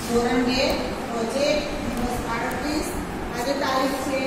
ધોરણ 2 પ્રોજેક્ટ દિવસ 38 આજે તારીખ છે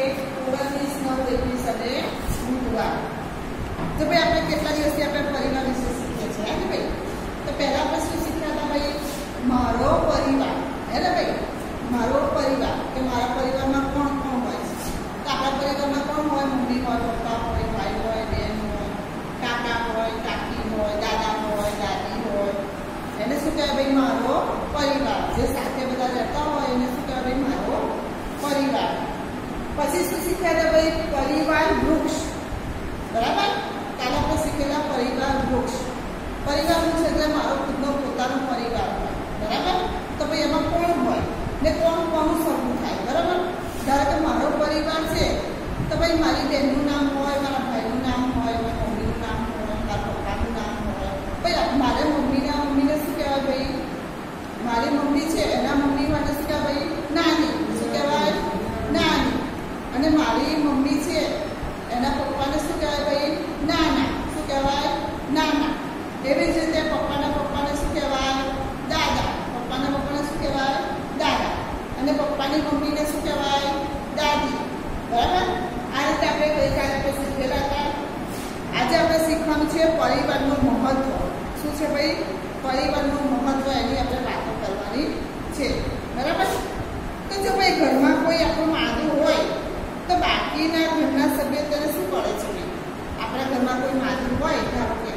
29/9/2020 બુધવાર। તો ભાઈ આપણે કેટલા દિવસથી આપણે પરિવાર વિશે શીખીએ છીએ હે ભાઈ। તો પહેલા આપણે શું શીખ્યા હતા ભાઈ, મારો પરિવાર હે ને ભાઈ, મારો પરિવાર કે મારા પરિવારમાં કોણ કોણ હોય છે। તો આપણા પરિવારમાં કોણ હોય, મમ્મી હોય, પપ્પા હોય, ભાઈ હોય, બહેન હોય, કાકા હોય, કાકી હોય, દાદા હોય, દાદી હોય, એને શું કહેવાય ભાઈ, મારો પરિવાર। જે સાથે બધા રહેતા હોય એને શું કહેવાય ભાઈ, મારો પરિવાર। પછી શું શીખ્યા હતા ભાઈ, પરિવાર વૃક્ષ, બરાબર। કાલે આપણે શીખેલા પરિવાર વૃક્ષ। પરિવાર વૃક્ષ એટલે મારો ખુદનો પોતાનો પરિવાર હોય, બરાબર। તો ભાઈ એમાં કોણ હોય ને કોણ કોનું સરખું થાય, બરાબર। ધારો કે મારો પરિવાર છે તો ભાઈ મારી બહેનનું નામ હોય, મારા ભાઈનું નામ હોય, મારા મમ્મીનું નામ હોય, મારા પપ્પાનું નામ હોય। ભાઈ મારે મમ્મીને શું કહેવાય ભાઈ, મારી મમ્મી છે એના મમ્મી માટે શું કહેવાય ભાઈ, નાની, શું કહેવાય, નાની। અને મારી મમ્મી છે એના પપ્પાને શું કહેવાય ભાઈ, નાના, શું કહેવાય, નાના। એવી જ રીતે પપ્પાને શું કહેવાય, દાદા, પપ્પાને શું કહેવાય, દાદા। અને પપ્પાની મમ્મીને શું કહેવાય, દાદી, બરાબર। આ રીતે આપણે ગઈકાલે આપણે શીખેલા હતા। આજે આપણે શીખવાનું છે પરિવારનું મહત્વ। શું છે ભાઈ, પરિવારનું મહત્વ, એની આપણે વાતો કરવાની છે, બરાબર। તો જો ભાઈ ઘરમાં કોઈ આપણું માદું હોય તો બાકીના ઘરના સભ્યો તેને શું કરે છે ભાઈ, આપણા ઘરમાં કોઈ માદું હોય, ધારો કે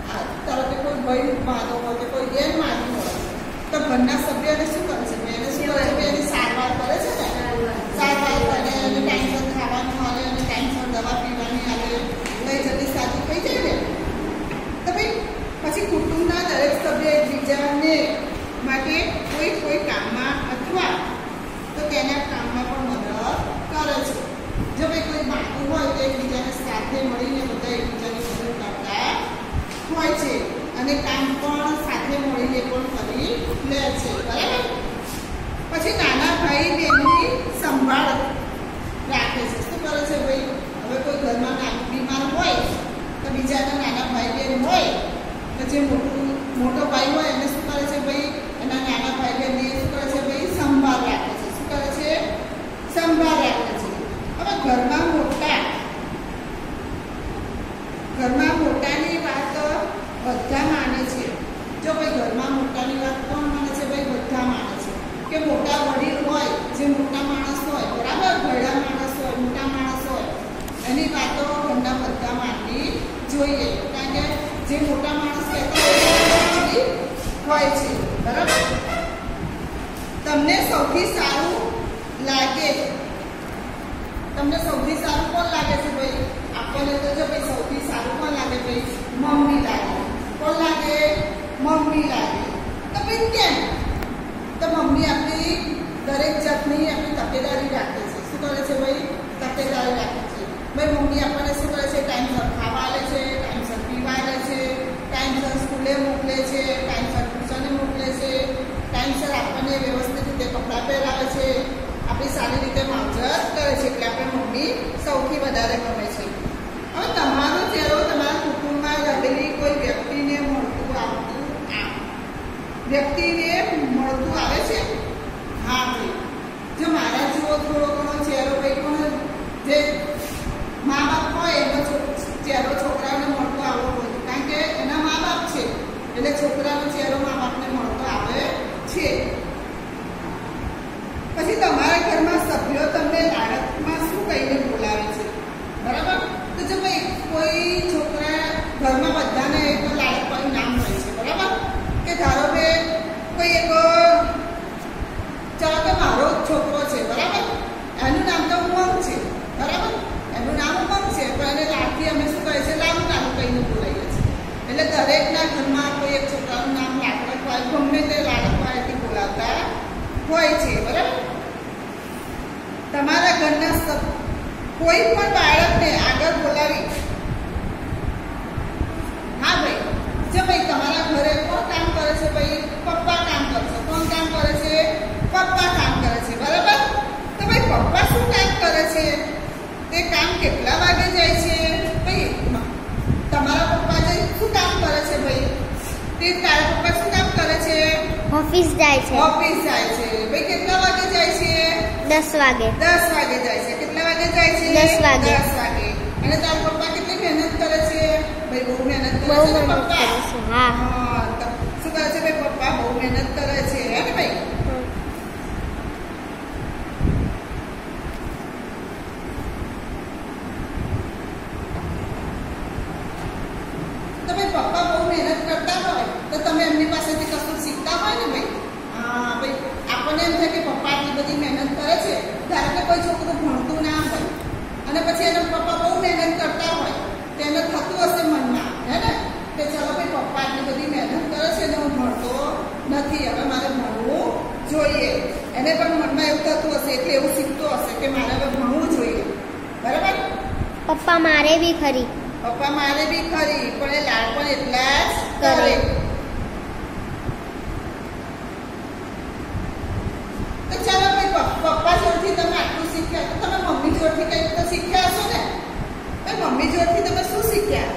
કોઈ ભાઈ માદો હોય કે કોઈ બેન માદું હોય તો ઘરના સભ્યોને શું કરે છે, એને શું કરે છે, એની સારવાર કરે છે ને, સારવાર કરે, એને ટાઈમસર ખાવાનું આવે, અને ટાઈમસર દવા પીવાની આવે, લઈ જલ્દી સાચું થઈ જાય ને। તો ભાઈ પછી કુટુંબના દરેક સભ્ય એકબીજાને માટે કોઈ કામમાં અથવા તો તેના કામમાં પણ મદદ કરે છે। જો ભાઈ કોઈ માદું હોય તો એકબીજાને સાથે મળીને બધા એકબીજાની મદદ કરતા હોય છે અને કામ પણ સાથે મળીને પણ કરી લે છે, બરાબર। પછી નાના ભાઈ બહેનની સંભાળ રાખે છે। શું કરે છે ભાઈ, હવે કોઈ ઘરમાં બીમાર હોય તો બીજાના નાના ભાઈ બહેન હોય તો જે મોટો ભાઈ હોય એને શું કરે છે ભાઈ, એના નાના ભાઈ બહેનને શું કરે છે ભાઈ, સંભાળ રાખે છે। શું કરે છે, સંભાળ રાખે છે। હવે ઘરમાં મોટાની વાત બધા માને છે। જો ભાઈ ઘરમાં મોટાની વાત કોણ માને છે ભાઈ, બધા માને છે કે મોટા વડીલ હોય, જે મોટા માણસ હોય, બરાબર, ઘરડા માણસ હોય, મોટા માણસ હોય, એની વાતો ઘરના બધા માનવી જોઈએ, કારણ કે જે મોટા માણસ કહેતા હોય છે, બરાબર। તમને સૌથી સારું કોણ લાગે છે ભાઈ, આપણને તો જો ભાઈ સૌથી સારું કોણ લાગે ભાઈ, મમ્મી લાગે। કોણ લાગે, મમ્મી લાગે। તો ભાઈ કેમ, તો મમ્મી આપણી દરેક જાતની આપણી તકેદારી રાખે છે। શું કરે છે ભાઈ, તકેદારી રાખે છે ભાઈ। મમ્મી આપણને શું કરે છે, ટાઈમસર ખાવા લે છે, ટાઈમસર પીવા લે છે, ટાઈમસર સ્કૂલે મોકલે છે, ટાઈમસર ટ્યુશને મોકલે છે, ટાઈમસર આપણને વ્યવસ્થિત રીતે કપડાં પહેરાવે છે, આપણી સારી રીતે માવજત કરે છે, એટલે આપણે મમ્મી સૌથી વધારે ગમે છે। હવે તમારો ચહેરો તમારા કુટુંબમાં રહેલી કોઈ વ્યક્તિને મળતું આવે છે? હા ભાઈ, જો મારા જેવો થોડો ઘણો ચહેરો ભાઈ પણ જે મા બાપ હોય એનો ચહેરો છોકરાઓને મળતો આવવો હોય, કારણ કે એના મા બાપ છે એટલે છોકરાનો ચહેરો મા બાપને મળતો આવે છે। પછી તમારા ઘરમાં સભ્યો તમને લાડકમાં શું કહીને બોલાવે છે, બરાબર। તો જો ભાઈ કોઈ છોકરા ઘરમાં બધાને એક લાડકવાળું નામ હોય છે, બરાબર, કે ધારો કે કોઈ એક, ચાલો કે મારો જ છોકરો છે, બરાબર, એનું નામ તો ઉમંગ છે, બરાબર, એનું નામ ઉમંગ છે, પણ એને લાડથી અમે શું કહે છે, લાડુ કહીને બોલાવીએ છીએ। એટલે દરેકના ઘરમાં કોઈ એક છોકરાનું નામ લાડક હોય, ગમે તે લાડકવાળાથી બોલાવતા હોય છે, બરાબર। તમારા ઘરના કોઈ પણ બાળકને આગળ બોલાવી, હા ભાઈ, જો ભાઈ તમારા ઘરે કોણ કામ કરે છે ભાઈ, પપ્પા કામ કરે છે, કોણ કામ કરે છે, પપ્પા કામ કરે છે, બરાબર। તો ભાઈ પપ્પા શું કામ કરે છે, તે કામ કેટલા વાગે જાય છે ભાઈ, તમારા પપ્પા શું કામ કરે છે ભાઈ, તે તારા પપ્પા શું કામ કરે છે, ઓફિસ જાય છે. ઓફિસ જાય છે. ભાઈ કેટલા વાગે જાય છે? 10 વાગે. 10 વાગે જાય છે. કેટલા વાગે જાય છે? 10 વાગે. 10 વાગે. અને તારા પપ્પા કેટલી મહેનત કરે છે? ભાઈ બહુ મહેનત કરે બહુ છે ને મહેનત પપ્પા? કરે છે. હા. હા, શું કરે છે ભાઈ પપ્પા? બહુ મહેનત કરે છે હે ને ભાઈ? તો ભાઈ પપ્પા બહુ મહેનત કરતા હોય તો તમે એમની પાસેથી કશું શીખતા હોય ને ભાઈ. હા ભાઈ, આપણને એમ થાય કે પપ્પા આટલી બધી મહેનત કરે છે. ધારો કે કોઈ છોકરું ભણતું ના હોય અને પછી એના પપ્પા બહુ મહેનત કરતા હોય તો એને થતું હશે મનમાં, હે ને, કે ચલો ભાઈ પપ્પા આટલી બધી મહેનત કરે છે ને હું ભણતો નથી, હવે મારે ભણવું જોઈએ. એને પણ મનમાં એવું થતું હશે એટલે એવું શીખતો હશે કે મારે હવે ભણવું જોઈએ. બરાબર? પપ્પા મારે બી ખરી. પપ્પા મારે બી ખરી, પણ એ લાડ પણ એટલા જ કરે. તો ચાલો ભાઈ પપ્પા જોડથી તમે આટલું શીખ્યા તો તમે મમ્મી જોડથી કંઈક તો શીખ્યા હશો ને? ભાઈ મમ્મી જોડથી તમે શું શીખ્યા?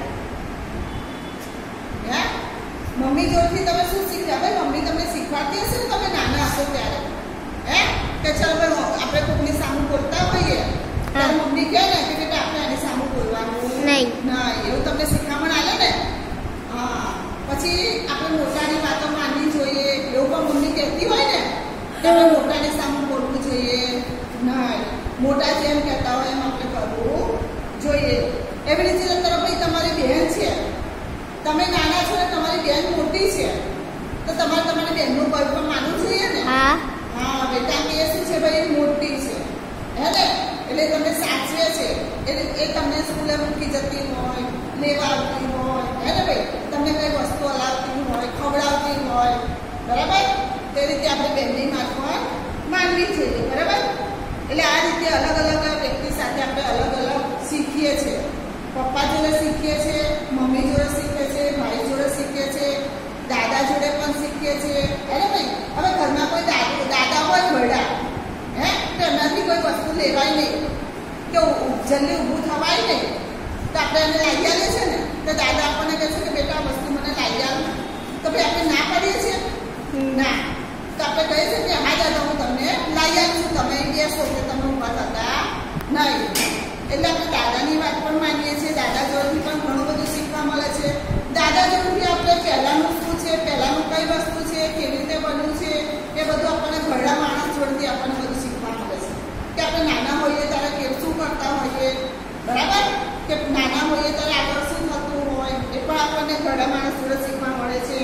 હે? મમ્મી જોડથી તમે શું શીખ્યા? ભાઈ મમ્મી તમને શીખવાડતી હશે ને તમે નાના હશો ત્યારે, હે, કે ચાલો ભાઈ આપણે કોઈની સામું બોલતા હોઈએ ત્યારે મમ્મી કહે ને કે બેટા આપણે આની સામું બોલવાનું નહીં. ના, એવું તમને શીખામણ આલે ને. હા, પછી આપણે મોટાની વાતો માનવી જોઈએ એવું પણ મમ્મી કહેતી હોય ને કે આપણે મોટાની સામે બોલવું જોઈએ નહીં. મોટા જેમ કહેતા હોય એમ આપણે કરવું જોઈએ. એવી રીતે તરફ ભાઈ તમારી બહેન છે, તમે નાના છો ને તમારી બહેન મોટી છે તો તમારે તમારી બહેનનું બળ પણ માનવું જોઈએ ને. હા. હા બેટા, કે શું છે ભાઈ મોટી છે, હે ને, એટલે તમને સાચવે છે. એ તમને સ્કૂલે મૂકી જતી હોય, લેવા આવતી હોય, હે ને ભાઈ, તમને કઈ વસ્તુ હલાવતી હોય, ખવડાવતી હોય, બરાબર? તે રીતે આપણે બહેનની વાત પણ માનવી જોઈએ. બરાબર? એટલે આ રીતે અલગ અલગ વ્યક્તિ સાથે આપણે અલગ અલગ શીખીએ છીએ. પપ્પા જોડે શીખીએ છીએ, મમ્મી જોડે શીખીએ છીએ, ભાઈ જોડે શીખીએ છીએ, દાદા જોડે પણ શીખીએ છીએ, હે ને ભાઈ? હવે ઘરમાં કોઈ દાદા હોય ઘરડા, હે, તો એમનાથી કોઈ વસ્તુ લેવાય નહીં, કે જલ્દી ઊભું થવાય નહીં, તો આપણે એને લાવી આવીએ છીએ ને તો દાદા આપણને કહે છે કે બેટા આ વસ્તુ મને લાવી આવ. તો ભાઈ આપણે ના પાડીએ છીએ? ના. તો આપણે કહીએ છીએ કે હા દાદા હું તમને લાવી આવું છું, તમે બેસો કે તમે ઊભા થતા નહીં. એટલે આપણે દાદાની વાત પણ માનીએ છીએ. દાદા જોડેથી પણ ઘણું બધું શીખવા મળે છે. દાદા જોડેથી આપણે પહેલાંનું શું છે, પહેલાંનું કઈ વસ્તુ છે, કેવી રીતે બન્યું છે, એ બધું આપણને ઘરડા માણસ જોડેથી આપણને બધું શીખવા મળે છે. કે આપણે નાના હોઈએ ત્યારે શું કરતા હોઈએ, બરાબર? કે નાના હોઈએ ત્યારે આગળ શું થતું હોય એ પણ આપણને ઘરડા માણસ જોડે શીખવા મળે છે.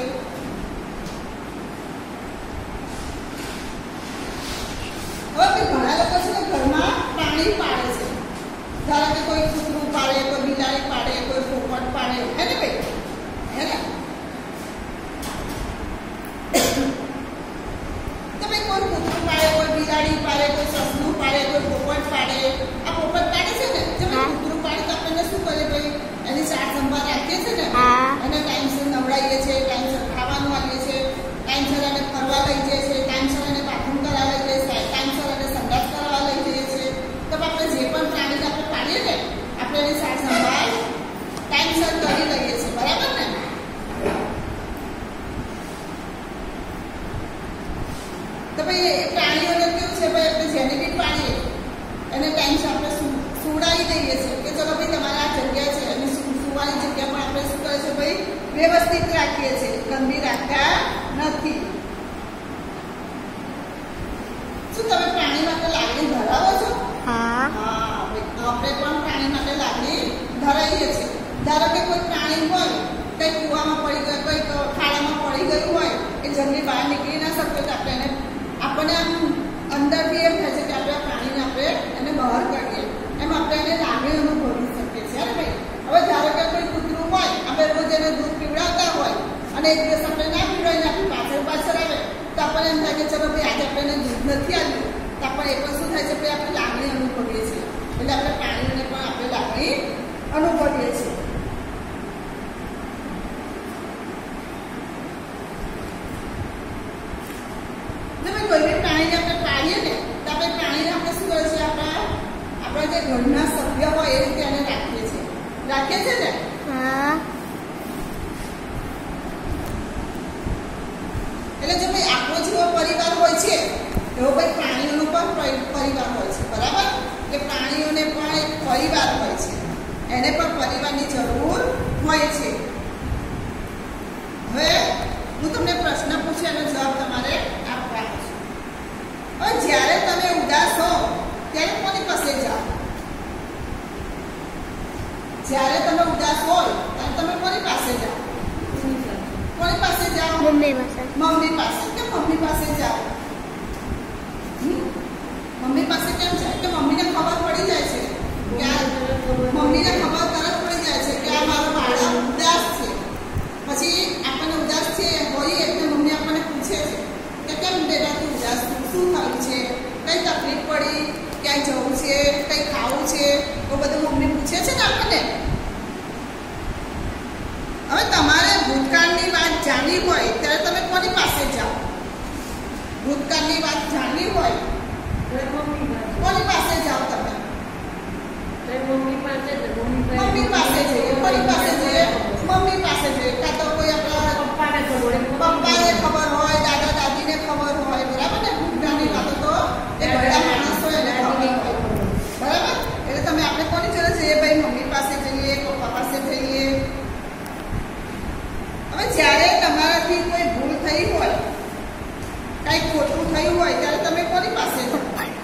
હવે ઘણા લોકો છે ને ઘરમાં પ્રાણી પાળે છે. ધારો કે કોઈ કૂતરું પાળે, કોઈ બિલાડી પાળે, કોઈ પોપટ પાળે, હે ને ભાઈ, હે ને? તો ભાઈ કોઈ કૂતરું પાળે, કોઈ બિલાડી પાળે, કોઈ સસલું પાળે, કોઈ પોપટ પાળે. આ પોપટ પાળે છે ને, જો ભાઈ કૂતરું પાળે તો આપણને શું કરે ભાઈ? એની સાર સંભાળ રાખીએ છીએ ને, એને ટાઈમસર નવડાવીએ છીએ, ટાઈમસર ખાવાનું આપીએ છીએ, ટાઈમસર એને ફરવા લઈ જઈએ છીએ, ટાઈમસર એને બાથરૂમ કરાવવા લઈ જઈએ છીએ, ટાઈમસર એને સંડાસ કરાવવા લઈ જઈએ છીએ. તો આપણે જે પણ પ્રાણીને આપણે પાડીએ ને આપણે એની સાર સંભાળ ટાઈમસર કરી લઈએ છીએ. બરાબર ને? તો ભાઈ પ્રાણીઓને કેવું છે ભાઈ, આપણે જેને બી પાડીએ એને ટાઈમસર આપણે સુવડાવી દઈએ છીએ કે ચલો ભાઈ તમારે આ જગ્યા છે, અને સુવાની જગ્યા પણ આપણે શું કરે છે ભાઈ? વ્યવસ્થિત રાખીએ છીએ, ગંદી રાખતા નથી. શું તમે પ્રાણી માટે લાગણી ધરાવો છો? હા. હા, આપણે પણ પ્રાણી માટે લાગણી ધરાવીએ છીએ. ધારો કે કોઈ પ્રાણી હોય, કંઈ કૂવામાં પડી ગયું, કંઈક ખાડામાં પડી ગયું હોય, એ જલ્દી બહાર નીકળી ના શકતો, તો આપણે એને આપણને આમ અંદરથી એમ થાય છે કે આપણે આ પ્રાણીને આપણે એને બહાર કાઢીએ, એમ આપણે એને લાગણી અનુભવી શકીએ છીએ. અરે ભાઈ, હવે ધારો કે કોઈ કૂતરું હોય, આપણે રોજ એને દૂધ પીવડાવતા હોય અને એક દિવસ આપણે ના પીવડાવીને આપણી પાછળ આવે તો આપણને એમ થાય કે ચલો ભાઈ આજે આપણે એને દૂધ નથી આવ્યું, તો આપણે એ પણ શું થાય છે ભાઈ આપણે લાગણી અનુભવીએ છીએ. એટલે આપણે પ્રાણીઓને પણ આપણે લાગણી અનુભવીએ છીએ. કોઈ બી પ્રાણીને આપણે પાળીએ ને તો આપણે પ્રાણીને આપણે શું કરે છે, આપણા જે ઘરના સભ્ય હોય એ રીતે એને રાખીએ છીએ ને. હા. એટલે જો ભાઈ આપણો જેવો પરિવાર હોય છે એવો ભાઈ પ્રાણીઓનો પણ પરિવાર હોય છે, બરાબર? કે પ્રાણીઓને પણ એક પરિવાર હોય છે, એને પણ પરિવારની જરૂર હોય છે. હવે હું તમને પ્રશ્ન પૂછું, એનો જવાબ તમારે આપવાનો છે. હવે જ્યારે તમે ઉદાસ હો ત્યારે કોની પાસે જાઓ? જ્યારે તમે ઉદાસ હોય ત્યારે તમે કોની પાસે જાઓ? કોની પાસે જાઓ? મમ્મી પાસે. મમ્મી પાસે. કે મમ્મી પાસે જાઓ? મમ્મી પાસે કેમ જાય? કે મમ્મીને ખબર પડી જાય છે કે મમ્મીને ખબર તરત પડી જાય છે કે આ મારો બાળક ઉદાસ છે. પછી આપણને ઉદાસ છે હોઈએ એટલે મમ્મી આપણને પૂછે છે કે કેમ બેટા તું ઉદાસ છું? શું થયું છે? કઈ તકલીફ પડી? ક્યાંય જવું છે? કંઈ ખાવું છે? એ બધું મમ્મી પૂછે છે ને આપણને. હવે તમારે ભૂતકાળની વાત જાણવી હોય ત્યારે તમે કોની પાસે જાઓ? ભૂતકાળની વાત જાણવી હોય કોની પાસે જાઓ તમે? મમ્મી પાસે જઈએ. કોની પાસે જઈએ? મમ્મી પાસે જઈએ. કાં તો કોઈ આપણા પપ્પાને ખબર હોય, દાદા દાદીને ખબર હોય, બરાબર ને? ભૂતકાળની વાતો તો એ બધા માણસો એને ખબર હોય, બરાબર? એટલે તમે આપણે કોની જોડે જઈએ? ભાઈ મમ્મી પાસે જઈએ, પપ્પા પાસે જઈએ. હવે જ્યારે તમારાથી કોઈ ભૂલ થઈ હોય, કંઈક ખોટું થયું હોય ત્યારે તમે કોની પાસે જાઓ?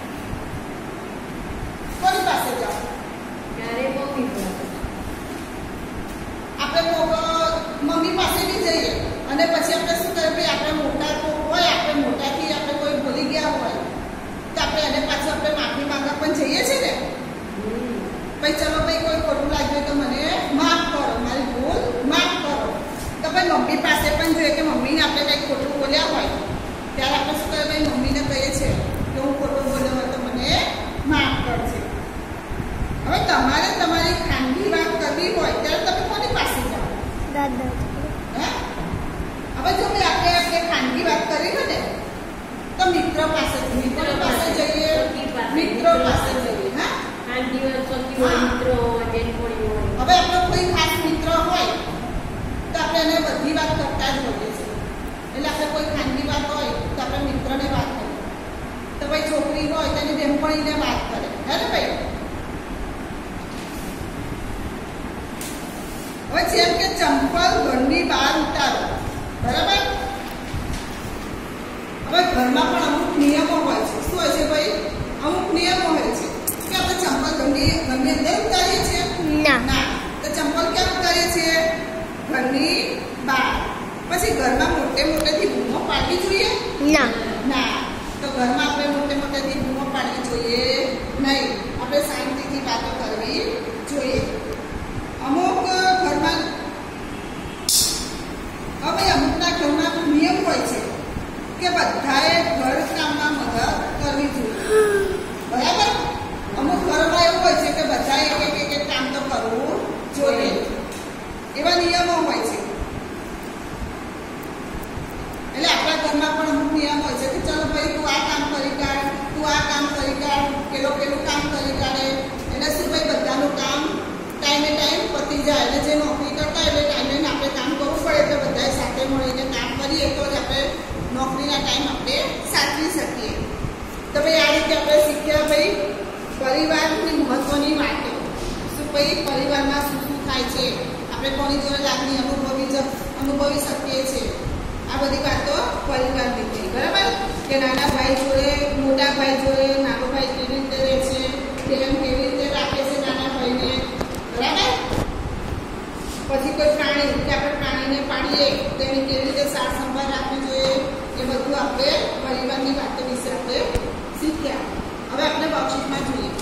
કોની પાસે જાઓ? આપણે મમ્મી પાસે બી જઈએ અને પછી આપણે શું કરીએ? ભાઈ આપણે મોટા હોય, આપણે મોટાથી આપણે કોઈ ભૂલી ગયા હોય તો આપણે એને પાછું આપણે માફી માંગવા પણ જઈએ છીએ ને. ભાઈ ચલો ભાઈ કોઈ ખોટું લાગ્યું તો મને માફ કરો, મારી ભૂલ માફ કરો. તો ભાઈ મમ્મી પાસે પણ જોઈએ કે મમ્મીને આપણે કંઈક ખોટું બોલ્યા હોય ત્યારે આપણે શું કરીએ? ભાઈ મમ્મીને કહીએ છીએ કે હું ખોટું બોલ્યો હોય તો મને માફ કરજે. હવે તમારે તમારી ખાનગી વાત કરવી હોય ત્યારે તમે કોની પાસે જાઓ? દાદા. હે? હવે જો ભાઈ આપણે ખાનગી વાત કરી હોય ને તો મિત્રો પાસે જઈએ. મિત્રો પાસે જઈએ. હા? હવે આપણો કોઈ ખાસ મિત્ર હોય તો આપણે એને બધી વાત કરતા જ હોઈએ છીએ. એટલે આપણે કોઈ ખાનગી વાત હોય તો આપણે મિત્રને વાત કરીએ. તો ભાઈ છોકરી હોય તો એની બહેનપણીને વાત કરે, હે ને ભાઈ? હવે જેમ કે ચંપલ ઘરની બહાર ઉતારો, બરાબર? હવે ઘરમાં પણ અમુક નિયમો હોય છે. શું હોય છે ભાઈ? અમુક નિયમો હોય છે કે આપણે ચંપલ ઘરની અંદર ઉતારીએ છીએ? ના. તો ચંપલ ક્યાં ઉતારીએ છીએ? ઘરની બહાર. પછી ઘરમાં મોટેથી બૂમો પાડવી જોઈએ? ના. તો ઘરમાં આપણે મોટેથી બૂમો પાડવી જોઈએ નહીં. આપણે શાંતિથી વાતો કરવી જોઈએ. અમુક ઘરમાં અમુકના ઘરમાં નિયમ હોય છે કે બધાએ ઘર કામમાં મદદ કરવી જોઈએ, બરાબર? અમુક ઘરમાં એવું હોય છે કે બધાએ એક કામ તો કરવું જોઈએ. એવા નિયમો હોય છે. એટલે આપણા ઘરમાં પણ અમુક નિયમ હોય છે કે ચલો ભાઈ તું આ કામ કરી કાઢ, તું આ કામ કરી કાઢ, પેલું કામ કરી કાઢે. એટલે શું ભાઈ બધાનું કામ ટાઈમે પતી જાય. એટલે જે નોકરી કરતા એટલે ટાઈમે આપણે કામ કરવું પડે. એટલે બધાએ સાથે મળીને કામ કરીએ તો જ આપણે નોકરીના ટાઈમ આપણે સાચવી શકીએ. તો ભાઈ આ રીતે આપણે શીખ્યા ભાઈ પરિવારની મહત્વની વાતો. શું ભાઈ પરિવારમાં શું થાય છે, આપણે કોની જોડે લાગણી અનુભવી શકીએ છીએ. આ બધી વાતો પરિવારની થઈ, બરાબર? કે નાના ભાઈ જોડે, મોટા ભાઈ જોડે નાનો ભાઈ કેવી રીતે રહે છે, પ્રેમ કેવી રીતે રાખે છે નાના ભાઈને, બરાબર? પછી કોઈ પ્રાણી કે આપણે પ્રાણીને પાડીએ તો એની કેવી રીતે સાર સંભાળ રાખવી જોઈએ, એ બધું આપણે પરિવારની વાતો વિશે આપણે શીખ્યા. હવે આપણે વર્કશીટમાં જોઈએ.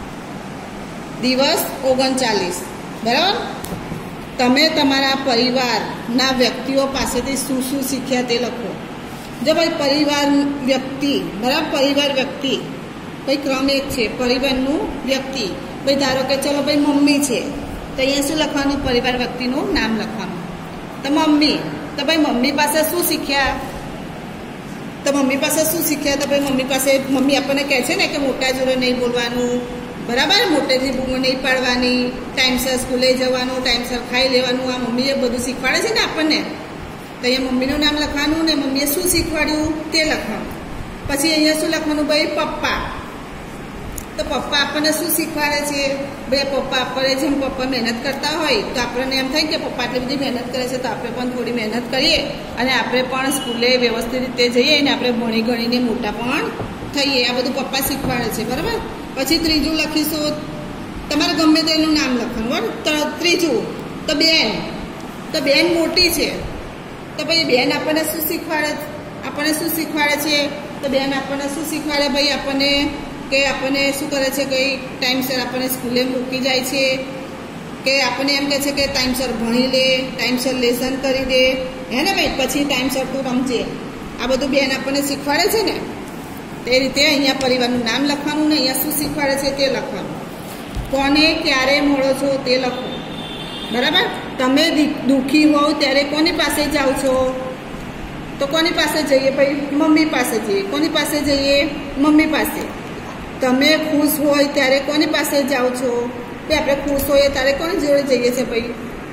દિવસ 39, બરાબર? તમે તમારા પરિવારના વ્યક્તિઓ પાસેથી શું શીખ્યા તે લખો. જો ભાઈ પરિવાર વ્યક્તિ, બરાબર? પરિવાર વ્યક્તિ ભાઈ ક્રમ એક છે. પરિવારનું વ્યક્તિ ભાઈ ધારો કે ચલો ભાઈ મમ્મી છે તો અહીંયા શું લખવાનું? પરિવાર વ્યક્તિનું નામ લખવાનું. તો મમ્મી, તો ભાઈ મમ્મી પાસે શું શીખ્યા? તો મમ્મી પાસે મમ્મી આપણને કહે છે ને કે મોટા જોડે નહીં બોલવાનું, બરાબર? મોટેથી બૂમો નહીં પાડવાની, ટાઈમસર સ્કૂલે જવાનું, ટાઈમસર ખાઈ લેવાનું. આ મમ્મીએ બધું શીખવાડે છે ને આપણને. તો અહીંયા મમ્મીનું નામ લખવાનું ને મમ્મીએ શું શીખવાડ્યું તે લખવાનું. પછી અહીંયા શું લખવાનું ભાઈ? પપ્પા. તો પપ્પા આપણને શું શીખવાડે છે? ભાઈ પપ્પા આપણે જેમ પપ્પા મહેનત કરતા હોય તો આપણને એમ થાય કે પપ્પા આટલી બધી મહેનત કરે છે તો આપણે પણ થોડી મહેનત કરીએ અને આપણે પણ સ્કૂલે વ્યવસ્થિત રીતે જઈએ અને આપણે ભણી ગણીને મોટા પણ થઈએ. આ બધું પપ્પા શીખવાડે છે, બરાબર. પછી ત્રીજું લખીશું, તમારે ગમે તેનું નામ લખવાનું, બરાબર. ત્રીજું તો બેન. તો બેન મોટી છે તો ભાઈ બેન આપણને શું શીખવાડે? આપણને શું શીખવાડે છે? તો બેન આપણને શું શીખવાડે ભાઈ? આપણને કે આપણને શું કરે છે કે ટાઈમસર આપણને સ્કૂલે મૂકી જાય છે, કે આપણને એમ કહે છે કે ટાઈમસર ભણી લે, ટાઈમસર લેસન કરી દે, હે ને ભાઈ. પછી ટાઈમસર તું રમજે. આ બધું બેન આપણને શીખવાડે છે ને. તે રીતે અહીંયા પરિવારનું નામ લખવાનું ને અહીંયા શું શીખવાડે છે તે લખવાનું. કોને ક્યારે મળો છો તે લખો, બરાબર. તમે દુઃખી હોવ ત્યારે કોની પાસે જાઓ છો? તો કોની પાસે જઈએ ભાઈ? મમ્મી પાસે જઈએ. કોની પાસે જઈએ? મમ્મી પાસે. તમે ખુશ હોય ત્યારે કોની પાસે જાઓ છો? ભાઈ આપણે ખુશ હોઈએ ત્યારે કોની જોડે જઈએ છીએ ભાઈ?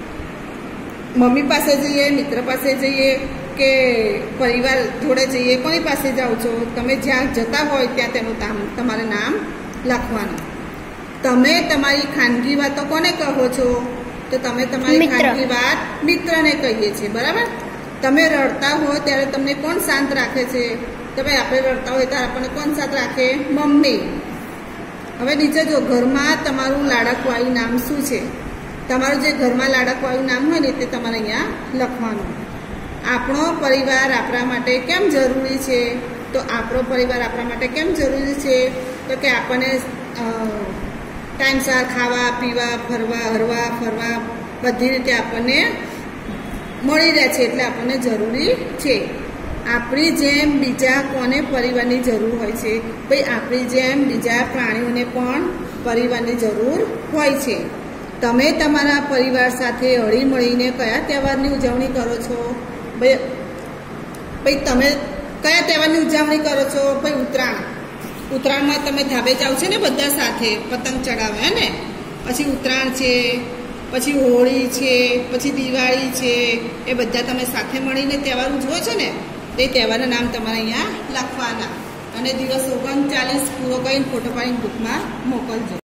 મમ્મી પાસે જઈએ, મિત્ર પાસે જઈએ કે પરિવાર જોડે જઈએ? કોની પાસે જાઓ છો? તમે જ્યાં જતા હોય ત્યાં તેનું તમારે નામ લખવાનું. તમે તમારી ખાનગી વાતો કોને કહો છો? તો તમે તમારી ખાનગી વાત મિત્રને કહીએ છીએ, બરાબર. તમે રડતા હો ત્યારે તમને કોણ શાંત રાખે છે? તો ભાઈ આપણે રડતા હોય ત્યારે આપણને કોણ શાંત રાખે? મમ્મી. હવે નીચે જો, ઘરમાં તમારું લાડકવાળું નામ શું છે? તમારું જે ઘરમાં લાડકવાળું નામ હોય ને તે તમારે અહીંયા લખવાનું. આપણો પરિવાર આપણા માટે કેમ જરૂરી છે? તો આપણો પરિવાર આપણા માટે કેમ જરૂરી છે? તો કે આપણને ટાઈમસર ખાવા પીવા, હરવા ફરવા બધી રીતે આપણને મળી રહે છે, એટલે આપણને જરૂરી છે. આપણી જેમ બીજા કોને પરિવારની જરૂર હોય છે? ભાઈ આપણી જેમ બીજા પ્રાણીઓને પણ પરિવારની જરૂર હોય છે. તમે તમારા પરિવાર સાથે હળી મળીને કયા તહેવારની ઉજવણી કરો છો? ભાઈ તમે કયા તહેવારની ઉજવણી કરો છો? ભાઈ ઉત્તરાયણ. ઉત્તરાયણમાં તમે ધાબે જાઓ છો ને બધા સાથે પતંગ ચડાવે, હે ને. પછી ઉત્તરાયણ છે, પછી હોળી છે, પછી દિવાળી છે, એ બધા તમે સાથે મળીને તહેવાર ઉજવો છો ને. તે તહેવારના નામ તમારે અહીંયા લખવાના અને દિવસ 39 પૂરો કરીને ફોટો પાડીને બુકમાં મોકલજો.